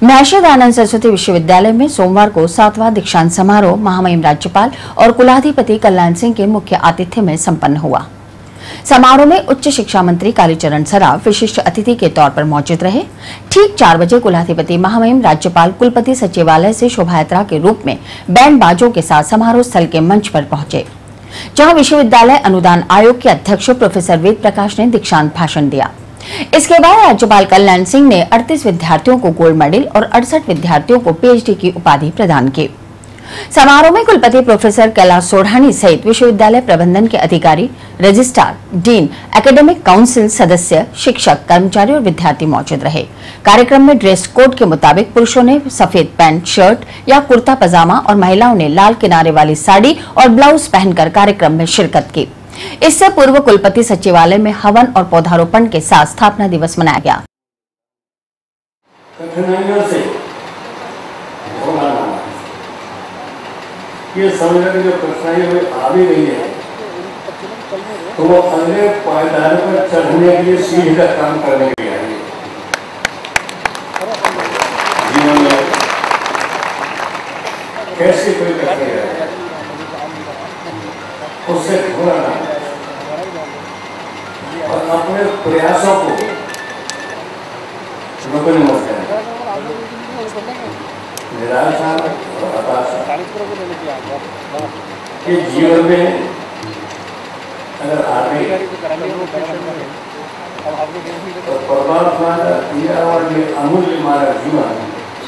महर्षि दयानंद सरस्वती विश्वविद्यालय में सोमवार को 7वां दीक्षांत समारोह महामहिम राज्यपाल और कुलाधिपति कल्याण सिंह के मुख्य आतिथ्य में संपन्न हुआ। समारोह में उच्च शिक्षा मंत्री कालीचरण सराफ विशिष्ट अतिथि के तौर पर मौजूद रहे। ठीक 4 बजे कुलाधिपति महामहिम राज्यपाल कुलपति सचिवालय से शोभायात्रा के रूप में बैंड बाजों के साथ समारोह स्थल के मंच पर पहुंचे, जहां विश्वविद्यालय अनुदान आयोग के अध्यक्ष प्रोफेसर वेद प्रकाश ने दीक्षांत भाषण दिया। इसके बाद राज्यपाल कल्याण सिंह ने 38 विद्यार्थियों को गोल्ड मेडल और 68 विद्यार्थियों को पीएचडी की उपाधि प्रदान की। समारोह में कुलपति प्रोफेसर कैलाश सोढ़ानी सहित विश्वविद्यालय प्रबंधन के अधिकारी, रजिस्ट्रार, डीन, एकेडमिक काउंसिल सदस्य, शिक्षक, कर्मचारी और विद्यार्थी मौजूद रहे। कार्यक्रम में ड्रेस कोड के मुताबिक पुरुषों ने सफेद पैंट शर्ट या कुर्ता पजामा और महिलाओं ने लाल किनारे वाली साड़ी और ब्लाउज पहनकर कार्यक्रम में शिरकत की। इससे पूर्व कुलपति सचिवालय में हवन और पौधारोपण के साथ स्थापना दिवस मनाया गया। ये समझ के जो कठिनाई में आ भी रही है, तो वो अगले पायदान पर चढ़ने के लिए सीढ़ी का काम करने के लिए आई। जीवन में कैसे कोई कठिनाई है उससे घबराना और अपने प्रयासों को रुकने मत देना। निराशा और हताशा ये जीवन में अगर आ गई तो परमात्मा का दिया और ये अमूल्य हमारा जीवन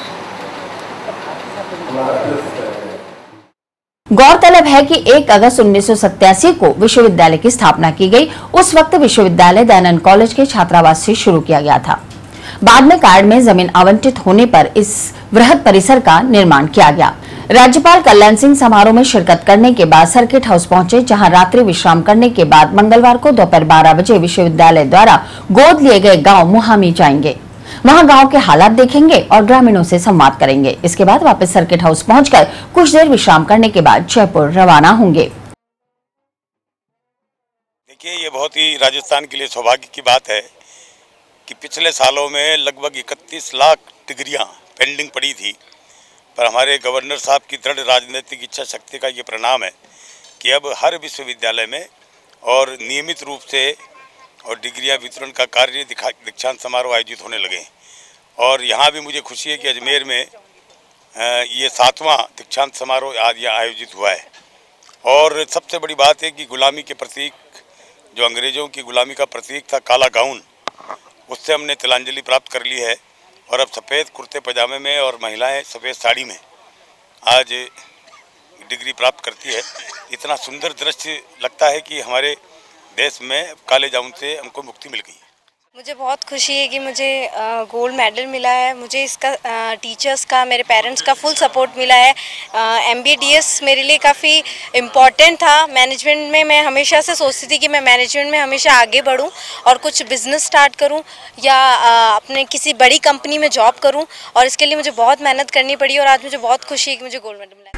हमारा। गौरतलब है कि 1 अगस्त 1987 को विश्वविद्यालय की स्थापना की गई। उस वक्त विश्वविद्यालय दयानंद कॉलेज के छात्रावास से शुरू किया गया था। बाद में कार्ड में जमीन आवंटित होने पर इस वृहद परिसर का निर्माण किया गया। राज्यपाल कल्याण सिंह समारोह में शिरकत करने के बाद सर्किट हाउस पहुंचे, जहां रात्रि विश्राम करने के बाद मंगलवार को दोपहर 12 बजे विश्वविद्यालय द्वारा गोद लिए गए गांव मुहामी जाएंगे। वहां गांव के हालात देखेंगे और ग्रामीणों से संवाद करेंगे। इसके बाद वापस सर्किट हाउस पहुंचकर कुछ देर विश्राम करने के बाद जयपुर रवाना होंगे। देखिए, ये बहुत ही राजस्थान के लिए सौभाग्य की बात है कि पिछले सालों में लगभग 31 लाख डिग्रियां पेंडिंग पड़ी थी, पर हमारे गवर्नर साहब की दृढ़ राजनीतिक इच्छा शक्ति का ये परिणाम है कि अब हर विश्वविद्यालय में और नियमित रूप से और डिग्रियां वितरण का कार्य दीक्षांत समारोह आयोजित होने लगे। और यहाँ भी मुझे खुशी है कि अजमेर में ये 7वां दीक्षांत समारोह आज यहाँ आयोजित हुआ है। और सबसे बड़ी बात है कि गुलामी के प्रतीक, जो अंग्रेज़ों की गुलामी का प्रतीक था काला गाउन, उससे हमने तिलांजलि प्राप्त कर ली है। और अब सफ़ेद कुर्ते पजामे में और महिलाएं सफ़ेद साड़ी में आज डिग्री प्राप्त करती है। इतना सुंदर दृश्य लगता है कि हमारे देश में काले जामुन से हमको मुक्ति मिल गई है। मुझे बहुत खुशी है कि मुझे गोल्ड मेडल मिला है। मुझे इसका टीचर्स का, मेरे पेरेंट्स का फुल सपोर्ट मिला है। MBA DS मेरे लिए काफ़ी इम्पॉर्टेंट था। मैनेजमेंट में मैं हमेशा से सोचती थी कि मैं मैनेजमेंट में हमेशा आगे बढ़ूं और कुछ बिजनेस स्टार्ट करूं या अपने किसी बड़ी कंपनी में जॉब करूं, और इसके लिए मुझे बहुत मेहनत करनी पड़ी और आज मुझे बहुत खुशी है कि मुझे गोल्ड मेडल मिला है।